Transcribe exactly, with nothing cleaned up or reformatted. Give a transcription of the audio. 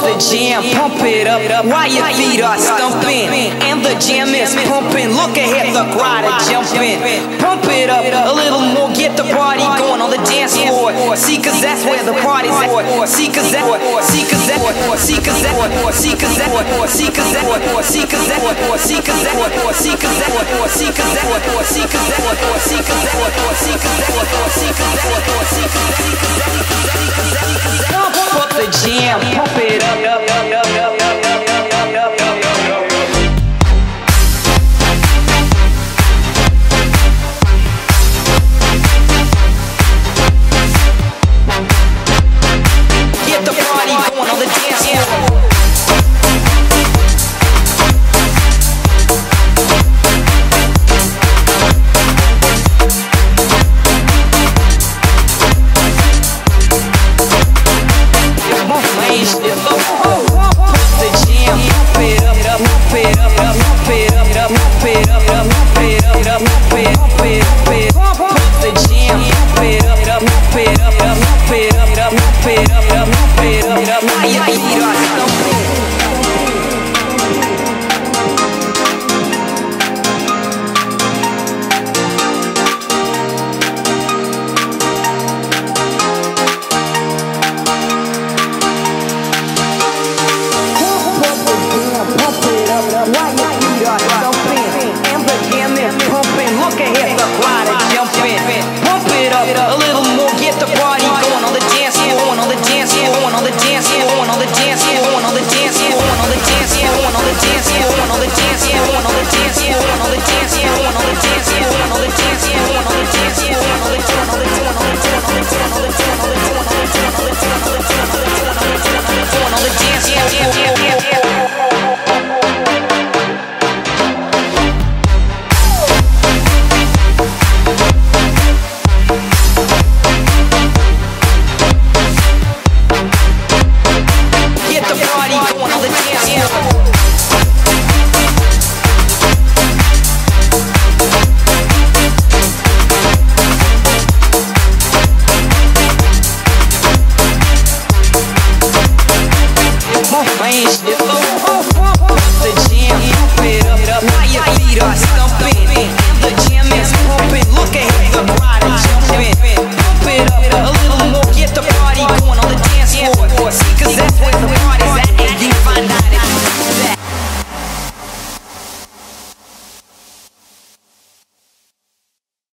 the jam, pump it up while your feet are stumping. And the jam is pumping, look ahead, the crowd are jumping. Pump it up a little more, get the party going on the dance floor. See, cause that's where the party's at. See, cause that, see, cause that, see, cause that, see, cause that, see, cause that, see, cause that, see, cause that, see, cause that, see, cause that, see, cause that, see, cause that, see, cause that, see, cause that, see, cause that, pump up the jam, pump